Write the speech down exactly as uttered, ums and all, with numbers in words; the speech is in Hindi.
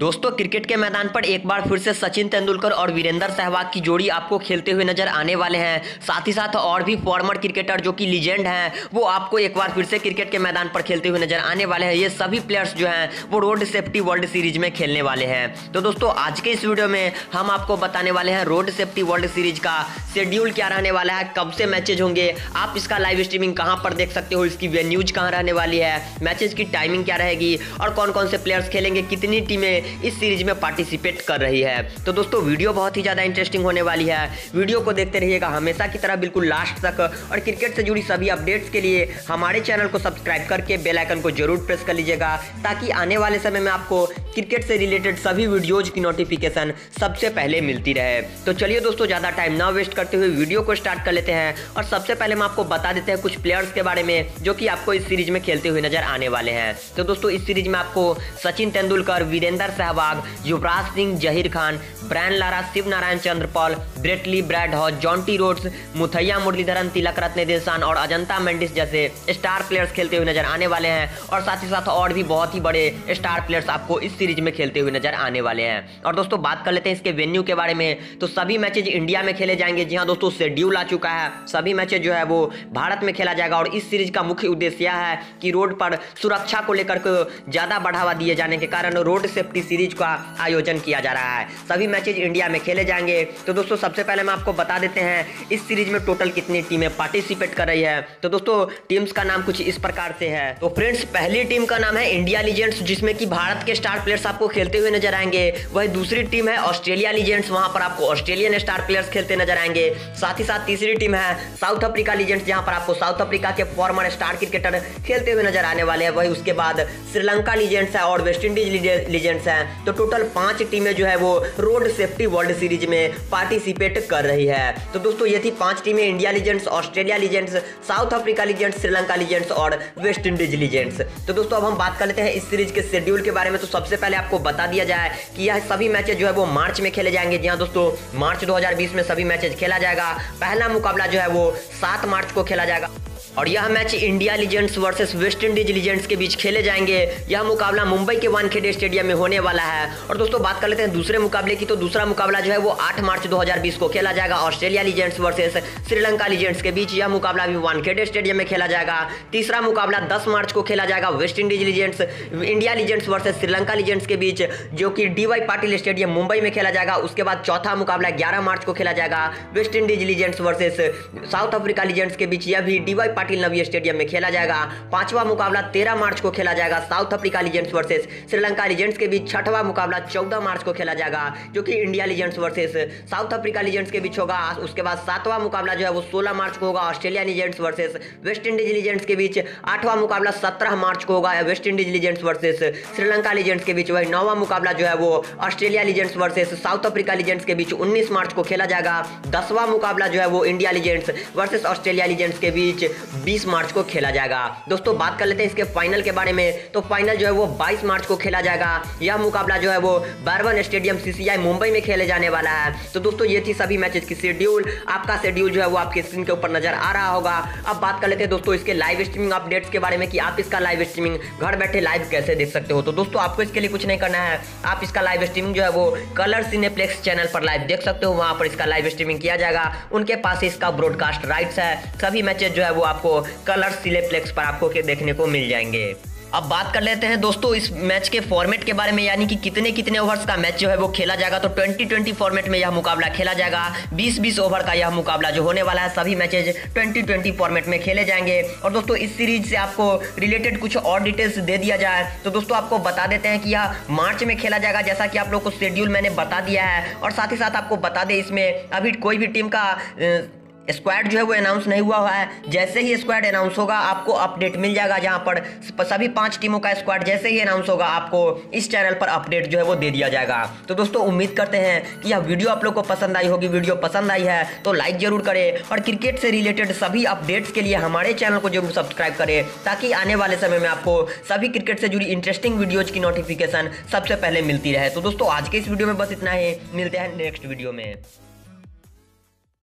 दोस्तों क्रिकेट के मैदान पर एक बार फिर से सचिन तेंदुलकर और वीरेंद्र सहवाग की जोड़ी आपको खेलते हुए नजर आने वाले हैं। साथ ही साथ और भी फॉर्मर क्रिकेटर जो कि लीजेंड हैं वो आपको एक बार फिर से क्रिकेट के मैदान पर खेलते हुए नजर आने वाले हैं। ये सभी प्लेयर्स जो हैं वो रोड सेफ्टी वर्ल्ड सीरीज में खेलने वाले हैं। तो दोस्तों आज के इस वीडियो में हम आपको बताने वाले हैं रोड सेफ्टी वर्ल्ड सीरीज का शेड्यूल क्या रहने वाला है, कब से मैचेज होंगे, आप इसका लाइव स्ट्रीमिंग कहां पर देख सकते हो, इसकी वेन्यूज कहां रहने वाली है, मैचेज की टाइमिंग क्या रहेगी और कौन कौन से प्लेयर्स खेलेंगे, कितनी टीमें इस सीरीज में पार्टिसिपेट कर रही है। तो दोस्तों वीडियो बहुत ही ज्यादा इंटरेस्टिंग होने वाली है। वीडियो को देखते रहिएगा हमेशा की तरह बिल्कुल लास्ट तक, और क्रिकेट से जुड़ी सभी अपडेट्स के लिए हमारे चैनल को सब्सक्राइब करके बेल आइकन को जरूर प्रेस कर लीजिएगा, ताकि आने वाले समय में आपको क्रिकेट से रिलेटेड सभी वीडियोज की नोटिफिकेशन सबसे पहले मिलती रहे। तो चलिए दोस्तों ज्यादा टाइम ना वेस्ट करते हुए वीडियो को स्टार्ट कर लेते हैं, और सबसे पहले हम आपको बता देते हैं कुछ प्लेयर्स के बारे में जो कि आपको इस सीरीज में खेलते हुए नजर आने वाले हैं। तो दोस्तों इस सीरीज में आपको Sachin Tendulkar, Virender Sehwag, Yuvraj Singh, Zaheer Khan, Brian Lara, Shivnarine Chanderpaul, Brett Lee, Brad Hodge, Jonty Rhodes, Muthiah Muralitharan, Tillakaratne Dilshan और अजंता मेंडिस जैसे स्टार प्लेयर्स खेलते हुए नजर आने वाले हैं। और साथ ही साथ और भी बहुत ही बड़े स्टार प्लेयर्स आपको इस सीरीज में खेलते हुए नजर आने वाले हैं। और दोस्तों बात कर लेते हैं इसके वेन्यू के बारे में। तो सभी मैचेज इंडिया में खेले जाएंगे। जी हाँ दोस्तों, शेड्यूल आ चुका है, सभी मैचेज जो है वो भारत में खेला जाएगा। और इस सीरीज का मुख्य उद्देश्य यह है कि रोड पर सुरक्षा को लेकर के ज्यादा बढ़ावा दिए जाने के कारण रोड सेफ्टी सीरीज का आयोजन किया जा रहा है। सभी मैचेज इंडिया में खेले जाएंगे। तो दोस्तों सबसे पहले हम आपको बता देते हैं इस सीरीज में टोटल कितनी टीमें पार्टिसिपेट कर रही है। तो दोस्तों टीम्स का नाम कुछ इस प्रकार से है। तो फ्रेंड्स पहली टीम का नाम है इंडिया लीजेंड्स, जिसमें कि भारत के स्टार प्लेयर्स आपको खेलते हुए नजर आएंगे। वही दूसरी टीम है ऑस्ट्रेलिया लीजेंड्स, वहां पर आपको ऑस्ट्रेलियन स्टार प्लेयर्स खेलते नजर आएंगे। साथ ही साथ तीसरी टीम है साउथ अफ्रीका लीजेंड्स, जहां पर आपको साउथ अफ्रीका के फॉर्मर स्टार क्रिकेटर खेलते हुए नजर आने वाले हैं। वही उसके बाद श्रीलंका लीजेंड्स है और वेस्ट इंडीज लीजेंड्स है। तो टोटल पांच टीमें जो है वो रोड सेफ्टी वर्ल्ड सीरीज में पार्टिसिपेट कर रही है। तो दोस्तों ये थी पांच टीमें, India legends, Australia legends, South Africa legends, Sri Lanka legends और वेस्ट इंडीज लीजेंड्स। तो दोस्तों अब हम बात कर लेते हैं इस सीरीज के शेड्यूल के बारे में। तो सबसे पहले आपको बता दिया जाए कि यह सभी मैचेज जो है वो मार्च में खेले जाएंगे। जी हाँ दोस्तों, मार्च दो हज़ार बीस में सभी मैचेज खेला जाएगा। पहला मुकाबला जो है वो सात मार्च को खेला जाएगा, और यह match India legends versus West Indies legends के बीच खेले जाएंगे। यह मुकाबला मुंबई के वानखेड़े स्टेडियम में होने वाला है। और दोस्तों बात कर लेते हैं दूसरे मुकाबले की। तो दूसरा मुकाबला जो है वो आठ मार्च दो हज़ार बीस को खेला जाएगा, Australia legends versus Sri Lanka legends के बीच। यह मुकाबला भी वानखेड़े स्टेडियम में खेला जाएगा। तीसरा मुकाबला दस मार्च को खेला जाएगा, West Indies legends India legends versus Sri Lanka legends के बीच, जो कि D Y Patil stadium Mumbai में खेला जाएगा। उसके बाद चौथा मुकाबला ग्यारह मार्च को खेला जाएगा, West Indies legends versus South Africa legends के बीच। यह भी D Y Patil Navi stadium खेला जाएगा। पांचवा मुकाबला तेरह मार्च को खेला जाएगा, South Africa legends versus Sri Lanka legends के बीच। छठवां मुकाबला चौदह मार्च को खेला जाएगा, जो कि India legends versus South Africa legends के बीच होगा। उसके बाद सातवां मुकाबला जो है वो सोलह मार्च को होगा, Australia legends versus West Indies legends के बीच। आठवां मुकाबला सत्रह मार्च को होगा, West Indies legends versus Sri Lanka legends के बीच। वही नौवां मुकाबला जो है वो Australia legends versus South Africa legends के बीच उन्नीस मार्च को खेला जाएगा। दसवां मुकाबला जो है वो India legends versus Australia legends के बीच बीस मार्च को खेला जाएगा। दोस्तों बात कर लेते हैं इसके फाइनल के बारे में। तो फाइनल जो है वो बाईस मार्च को खेला जाएगा। यह मुकाबला जो है वो बर्बन स्टेडियम सीसीआई मुंबई में खेले जाने वाला है। तो दोस्तों ये थी सभी मैचेस की शेड्यूल। आपका शेड्यूल जो है वो आपके स्क्रीन के ऊपर नजर आ रहा होगा। अब बात कर लेते हैं दोस्तों इसके लाइव स्ट्रीमिंग अपडेट्स के बारे में, कि आप इसका लाइव स्ट्रीमिंग घर बैठे लाइव कैसे देख सकते हो। तो दोस्तों आपको इसके लिए कुछ नहीं करना है, आप इसका लाइव स्ट्रीमिंग जो है वो कलर सिनेप्लेक्स चैनल पर लाइव देख सकते हो। वहां पर इसका लाइव स्ट्रीमिंग किया जाएगा, उनके पास इसका ब्रॉडकास्ट राइट्स है। सभी मैचेस जो है वो आपको कलर सिनेप्लेक्स पर आपको के देखने को मिल जाएंगे। अब बात कर लेते हैं दोस्तों इस मैच के फॉर्मेट के बारे में, यानी कि कितने कितने ओवर्स का मैच जो है वो खेला जाएगा। तो ट्वेंटी ट्वेंटी फॉर्मेट में यह मुकाबला खेला जाएगा। बीस बीस ओवर का यह मुकाबला जो होने वाला है, सभी मैचेज ट्वेंटी ट्वेंटी फॉर्मेट में खेले जाएंगे। और दोस्तों इस सीरीज से आपको रिलेटेड कुछ और डिटेल्स दे दिया जाए तो दोस्तों आपको बता देते हैं कि यह मार्च में खेला जाएगा, जैसा कि आप लोग को शेड्यूल मैंने बता दिया है। और साथ ही साथ आपको बता दें इसमें अभी कोई भी टीम का स्क्वाड जो है वो अनाउंस नहीं हुआ हुआ है। जैसे ही स्क्वाड अनाउंस होगा आपको अपडेट मिल जाएगा, जहां पर सभी पांच टीमों का स्क्वाड जैसे ही अनाउंस होगा आपको इस चैनल पर अपडेट जो है वो दे दिया जाएगा। तो दोस्तों उम्मीद करते हैं कि यह वीडियो आप लोग को पसंद आई होगी। वीडियो पसंद आई है तो लाइक जरूर करें, और क्रिकेट से रिलेटेड सभी अपडेट्स के लिए हमारे चैनल को जरूर सब्सक्राइब करें, ताकि आने वाले समय में आपको सभी क्रिकेट से जुड़ी इंटरेस्टिंग वीडियोज की नोटिफिकेशन सबसे पहले मिलती रहे। तो दोस्तों आज के इस वीडियो में बस इतना ही, मिलते हैं नेक्स्ट वीडियो में।